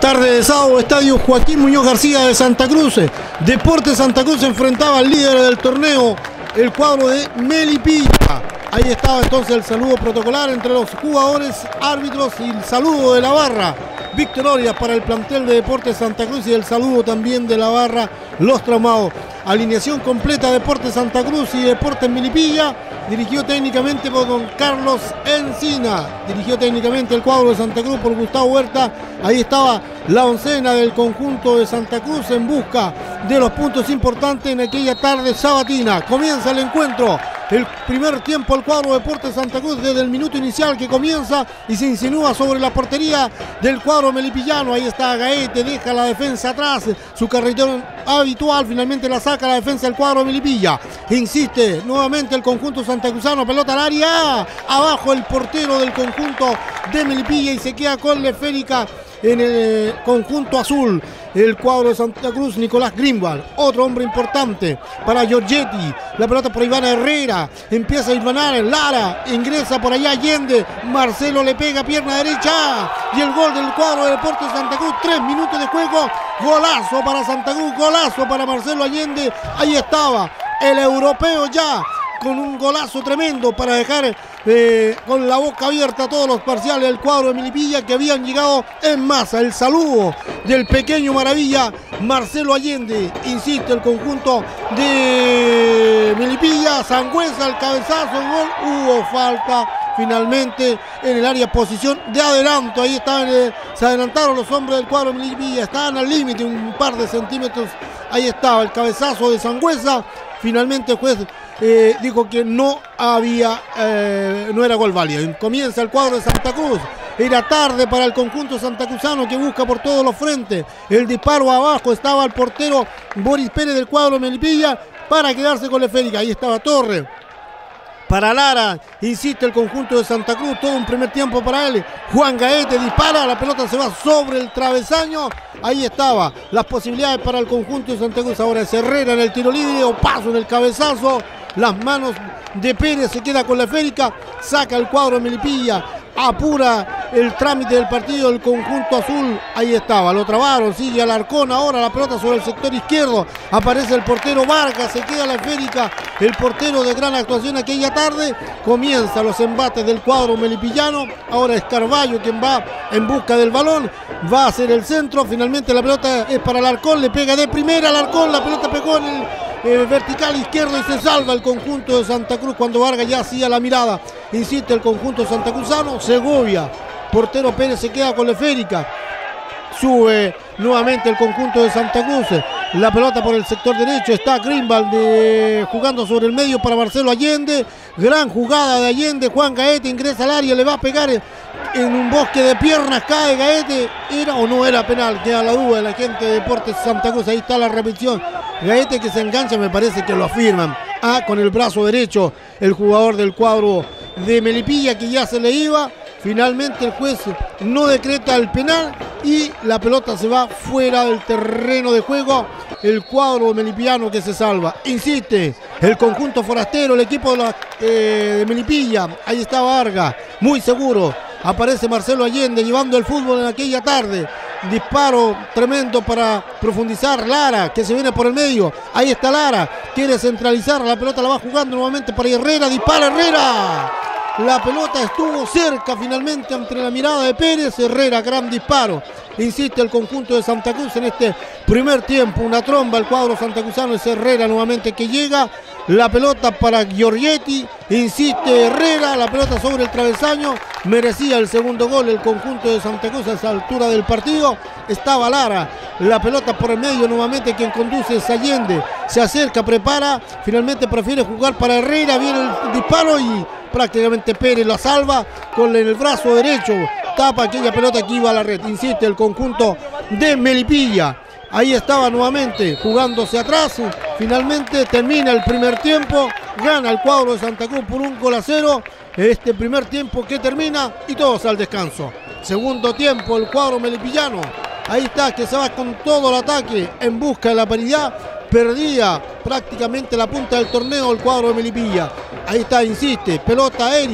Tarde de sábado, estadio Joaquín Muñoz García de Santa Cruz. Deportes Santa Cruz se enfrentaba al líder del torneo, el cuadro de Melipilla. Ahí estaba entonces el saludo protocolar entre los jugadores, árbitros y el saludo de la barra. Victorias para el plantel de Deportes Santa Cruz y el saludo también de la barra Los Traumados. Alineación completa Deportes Santa Cruz y Deportes Melipilla. Dirigió técnicamente por don Carlos Encina. Dirigió técnicamente el cuadro de Santa Cruz por Gustavo Huerta. Ahí estaba la oncena del conjunto de Santa Cruz en busca de los puntos importantes en aquella tarde sabatina. Comienza el encuentro. El primer tiempo el cuadro de Deportes Santa Cruz desde el minuto inicial que comienza y se insinúa sobre la portería del cuadro melipillano. Ahí está Gaete, deja la defensa atrás, su carretón habitual, finalmente la saca la defensa del cuadro de Melipilla. Insiste nuevamente el conjunto santacruzano, pelota al área, abajo el portero del conjunto de Melipilla y se queda con la esférica en el conjunto azul. El cuadro de Santa Cruz, Nicolás Greenwald, otro hombre importante para Giorgetti. La pelota por Iván Herrera, empieza a hilvanar, Lara, ingresa por allá Allende, Marcelo le pega pierna derecha y el gol del cuadro de Deportes Santa Cruz. 3 minutos de juego, golazo para Santa Cruz, golazo para Marcelo Allende. Ahí estaba el europeo ya con un golazo tremendo para dejar con la boca abierta a todos los parciales del cuadro de Melipilla que habían llegado en masa. El saludo del pequeño maravilla Marcelo Allende. Insiste el conjunto de Melipilla, Sangüesa, el cabezazo, el gol, hubo falta finalmente en el área, posición de adelanto. Ahí estaban, se adelantaron los hombres del cuadro de Melipilla, estaban al límite, un par de centímetros. Ahí estaba el cabezazo de Sangüesa. Finalmente el juez dijo que no era gol válido. Comienza el cuadro de Santa Cruz. Era tarde para el conjunto santacruzano que busca por todos los frentes. El disparo abajo, estaba el portero Boris Pérez del cuadro de Melipilla para quedarse con la esférica. Ahí estaba Torres. Para Lara, insiste el conjunto de Santa Cruz, todo un primer tiempo para él. Juan Gaete dispara, la pelota se va sobre el travesaño. Ahí estaba las posibilidades para el conjunto de Santa Cruz. Ahora es Herrera en el tiro libre, o paso en el cabezazo. Las manos de Pérez, se queda con la esférica, saca el cuadro de Melipilla, apura el trámite del partido del conjunto azul. Ahí estaba, lo trabaron, sigue Alarcón ahora, la pelota sobre el sector izquierdo, aparece el portero Vargas, se queda la esférica, el portero de gran actuación aquella tarde. Comienza los embates del cuadro melipillano, ahora es Carballo quien va en busca del balón, va a hacer el centro, finalmente la pelota es para Alarcón, le pega de primera Alarcón, la pelota pegó en el vertical izquierdo y se salva el conjunto de Santa Cruz cuando Vargas ya hacía la mirada. Insiste el conjunto santacruzano, Segovia, portero Pérez se queda con la esférica, sube nuevamente el conjunto de Santa Cruz, la pelota por el sector derecho, está Greenwald jugando sobre el medio para Marcelo Allende, gran jugada de Allende, Juan Gaete ingresa al área, le va a pegar en un bosque de piernas, cae Gaete, ¿era o no era penal? Queda la duda de la gente de Deportes Santa Cruz. Ahí está la repetición, Gaete que se engancha, me parece que lo afirman, con el brazo derecho el jugador del cuadro de Melipilla que ya se le iba. Finalmente el juez no decreta el penal y la pelota se va fuera del terreno de juego. El cuadro melipillano que se salva. Insiste el conjunto forastero, el equipo de Melipilla. Ahí está Vargas, muy seguro. Aparece Marcelo Allende llevando el fútbol en aquella tarde. Disparo tremendo para profundizar. Lara que se viene por el medio. Ahí está Lara, quiere centralizar. La pelota la va jugando nuevamente para Herrera. Dispara Herrera. La pelota estuvo cerca finalmente entre la mirada de Pérez. Herrera, gran disparo. Insiste el conjunto de Santa Cruz en este primer tiempo. Una tromba el cuadro santacruzano. Es Herrera nuevamente que llega. La pelota para Giorgetti. Insiste Herrera. La pelota sobre el travesaño. Merecía el segundo gol el conjunto de Santa Cruz a esa altura del partido. Estaba Lara. La pelota por el medio nuevamente. Quien conduce es Allende. Se acerca, prepara. Finalmente prefiere jugar para Herrera. Viene el disparo y prácticamente Pérez la salva con el brazo derecho. Tapa aquella pelota que iba a la red. Insiste el conjunto de Melipilla. Ahí estaba nuevamente jugándose atrás. Finalmente termina el primer tiempo. Gana el cuadro de Santa Cruz por 1-0. Este primer tiempo que termina y todos al descanso. Segundo tiempo el cuadro melipillano. Ahí está que se va con todo el ataque en busca de la paridad. Perdía prácticamente la punta del torneo el cuadro de Melipilla. Ahí está, insiste, pelota aérea.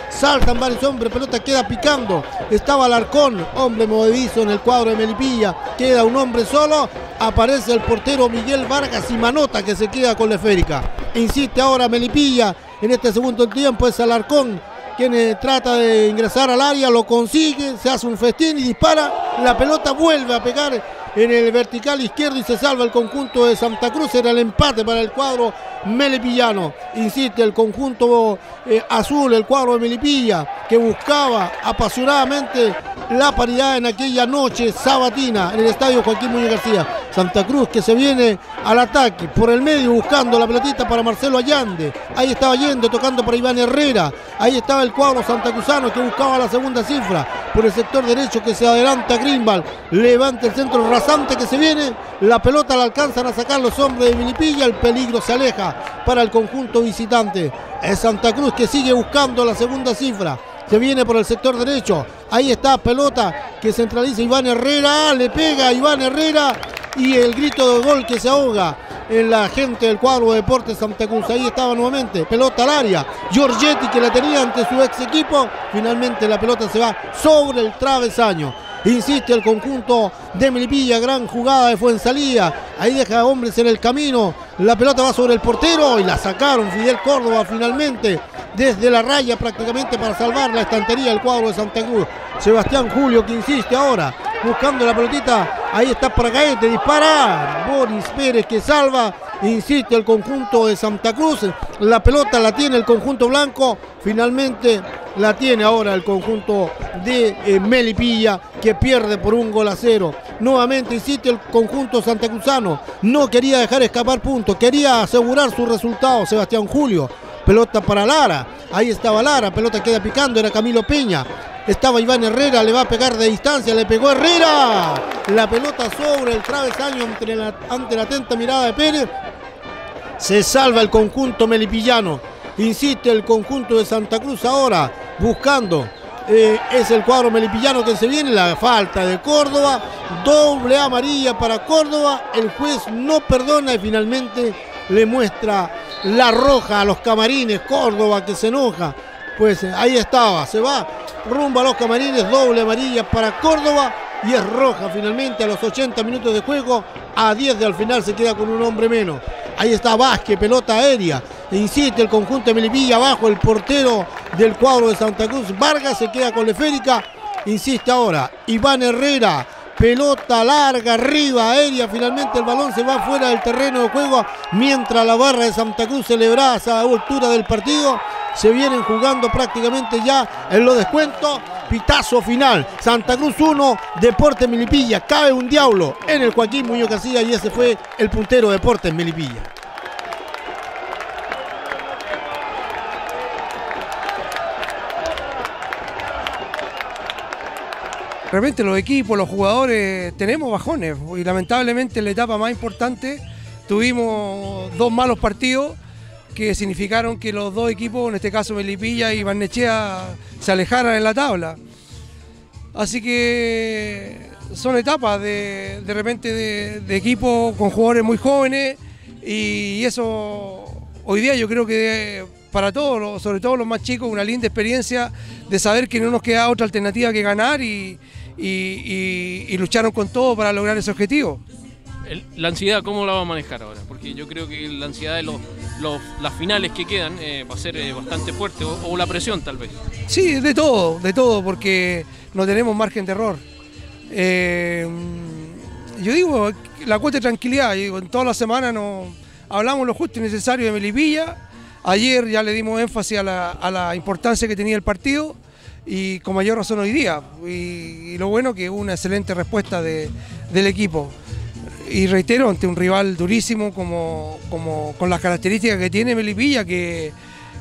saltan varios hombres, pelota queda picando, estaba Alarcón, hombre movedizo en el cuadro de Melipilla, queda un hombre solo, aparece el portero Miguel Vargas y Manota que se queda con la esférica. Insiste ahora Melipilla, en este segundo tiempo es Alarcón quien trata de ingresar al área, lo consigue, se hace un festín y dispara, la pelota vuelve a pegar en el vertical izquierdo y se salva el conjunto de Santa Cruz. Era el empate para el cuadro melipillano. Insiste el conjunto azul, el cuadro de Melipilla, que buscaba apasionadamente la paridad en aquella noche sabatina en el estadio Joaquín Muñoz García. Santa Cruz que se viene al ataque por el medio buscando la pelotita para Marcelo Allande. Ahí estaba yendo, tocando para Iván Herrera. Ahí estaba el cuadro santacruzano que buscaba la segunda cifra. Por el sector derecho que se adelanta Grimbal. Levanta el centro rasante que se viene. La pelota la alcanzan a sacar los hombres de Melipilla. El peligro se aleja para el conjunto visitante. Es Santa Cruz que sigue buscando la segunda cifra. Se viene por el sector derecho. Ahí está pelota que centraliza Iván Herrera. Le pega a Iván Herrera. Y el grito de gol que se ahoga en la gente del cuadro de Deportes Santa Cruz. Ahí estaba nuevamente, pelota al área. Giorgetti que la tenía ante su ex equipo. Finalmente la pelota se va sobre el travesaño. Insiste el conjunto de Melipilla, gran jugada de Fuenzalía. Ahí deja hombres en el camino. La pelota va sobre el portero y la sacaron Fidel Córdoba finalmente desde la raya prácticamente para salvar la estantería del cuadro de Santa Cruz. Sebastián Julio que insiste ahora buscando la pelotita. Ahí está Pragaete, dispara. Boris Pérez que salva. Insiste el conjunto de Santa Cruz. La pelota la tiene el conjunto blanco. Finalmente la tiene ahora el conjunto de Melipilla que pierde por 1-0. Nuevamente insiste el conjunto santacruzano. No quería dejar escapar puntos. Quería asegurar su resultado. Sebastián Julio. Pelota para Lara. Ahí estaba Lara. Pelota queda picando. Era Camilo Peña. Estaba Iván Herrera, le va a pegar de distancia, le pegó Herrera. La pelota sobre el travesaño ante la atenta mirada de Pérez. Se salva el conjunto melipillano. Insiste el conjunto de Santa Cruz ahora, buscando. Es el cuadro melipillano que se viene, la falta de Córdoba. Doble amarilla para Córdoba. El juez no perdona y finalmente le muestra la roja a los camarines. Córdoba que se enoja. Pues ahí estaba, se va rumbo a los camarines, doble amarilla para Córdoba y es roja finalmente a los 80 minutos de juego. A 10 de al final se queda con un hombre menos. Ahí está Vázquez, pelota aérea. Insiste el conjunto de Melipilla abajo, el portero del cuadro de Santa Cruz. Vargas se queda con la esférica. Insiste ahora Iván Herrera. Pelota larga, arriba, aérea. Finalmente el balón se va fuera del terreno de juego. Mientras la barra de Santa Cruz celebraba a esa altura del partido. Se vienen jugando prácticamente ya en los descuentos. Pitazo final. Santa Cruz 1, Deportes Melipilla. Cabe un diablo en el Joaquín Muñoz García y ese fue el puntero de Deportes Melipilla. Realmente los equipos, los jugadores, tenemos bajones y lamentablemente en la etapa más importante tuvimos dos malos partidos que significaron que los dos equipos, en este caso Melipilla y Barnechea, se alejaran en la tabla. Así que son etapas de repente de equipos con jugadores muy jóvenes y eso hoy día yo creo que para todos, sobre todo los más chicos, una linda experiencia de saber que no nos queda otra alternativa que ganar y lucharon con todo para lograr ese objetivo. La ansiedad, ¿cómo la va a manejar ahora? Porque yo creo que la ansiedad de las finales que quedan va a ser bastante fuerte, o la presión tal vez. Sí, de todo, porque no tenemos margen de error. Yo digo, la cuota de tranquilidad, yo digo, en toda la semana hablamos lo justo y necesario de Melipilla. Ayer ya le dimos énfasis a la importancia que tenía el partido y con mayor razón hoy día. Y lo bueno que hubo una excelente respuesta del equipo. Y reitero, ante un rival durísimo con las características que tiene Melipilla, que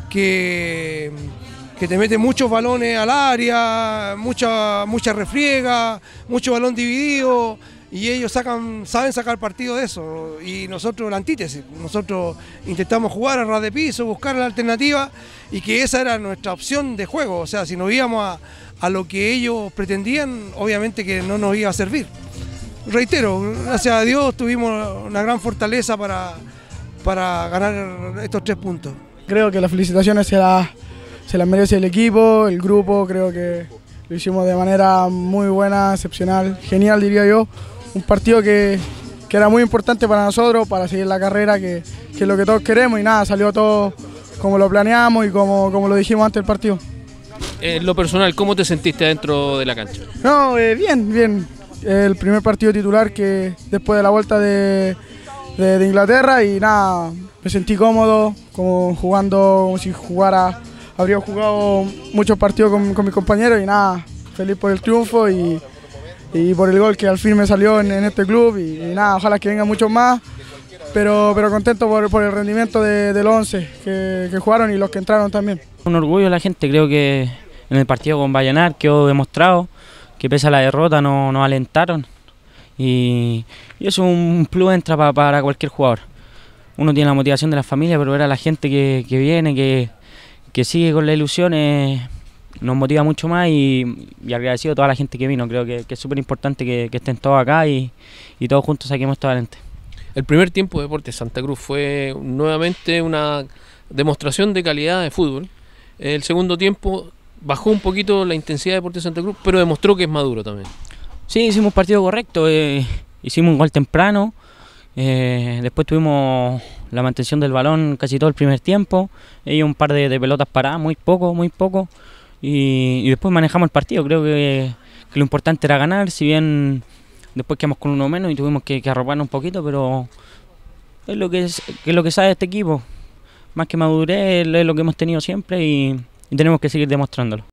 te mete muchos balones al área, mucha refriega, mucho balón dividido, y ellos saben sacar partido de eso. Y nosotros la antítesis, nosotros intentamos jugar a ras de piso, buscar la alternativa, y que esa era nuestra opción de juego. O sea, si nos íbamos a lo que ellos pretendían, obviamente que no nos iba a servir. Reitero, gracias a Dios tuvimos una gran fortaleza para ganar estos 3 puntos. Creo que las felicitaciones se se las merece el equipo, el grupo, creo que lo hicimos de manera muy buena, excepcional, genial diría yo. Un partido que era muy importante para nosotros, para seguir la carrera, que es lo que todos queremos y nada, salió todo como lo planeamos y como lo dijimos antes del partido. En lo personal, ¿cómo te sentiste dentro de la cancha? No, bien, bien. El primer partido titular que después de la vuelta de Inglaterra y nada, me sentí cómodo, como jugando como si habría jugado muchos partidos con mis compañeros y nada, feliz por el triunfo y por el gol que al fin me salió en este club y nada, ojalá que vengan muchos más, pero contento por el rendimiento de los 11 que jugaron y los que entraron también. Un orgullo de la gente, creo que en el partido con Vallenar quedó demostrado que pese a la derrota nos alentaron y eso es un plus extra para cualquier jugador. Uno tiene la motivación de la familia, pero ver a la gente que viene, que sigue con la ilusión, nos motiva mucho más y agradecido a toda la gente que vino. Creo que es súper importante que estén todos acá y todos juntos saquemos esto adelante. El primer tiempo de Deportes Santa Cruz fue nuevamente una demostración de calidad de fútbol. El segundo tiempo bajó un poquito la intensidad de Deportes Santa Cruz, pero demostró que es maduro también. Sí, hicimos un partido correcto, hicimos un gol temprano, después tuvimos la mantención del balón casi todo el primer tiempo, y un par de pelotas paradas, muy poco, y después manejamos el partido. Creo que lo importante era ganar, si bien después quedamos con uno menos y tuvimos que arroparnos un poquito, pero es lo que sabe este equipo, más que madurez, es lo que hemos tenido siempre y tenemos que seguir demostrándolo.